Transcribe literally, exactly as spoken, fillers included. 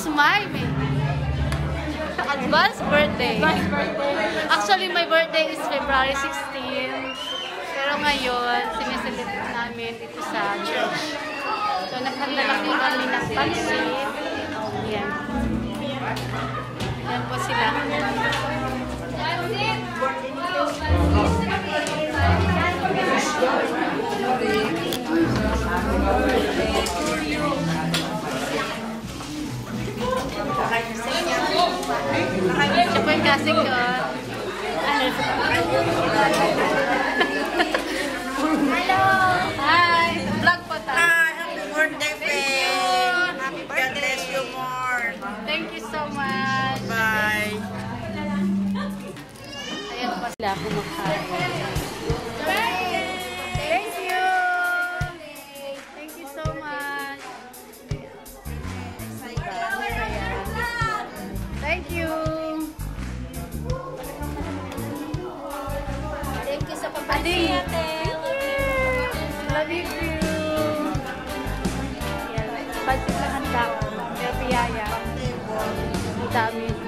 my advance birthday. Advance birthday. Actually, my birthday is February sixteenth. Pero ngayon, sineselebrate namin dito sa church. So, naghanda lang din kami ng pansit. Yan. Yan po sila. Siya po yung kasing ko. Hello! Hi! Vlog po tayo. Hi! Happy birthday, friend! Happy birthday! God bless you more! Thank you so much! Bye! Ayan po sila kumakain. Thank you! Thank you so much! Thank you! Thank you sa pabati, ate. Love you too! Yan. Pansit lang handa ko. Pero piyaya. Ang dami.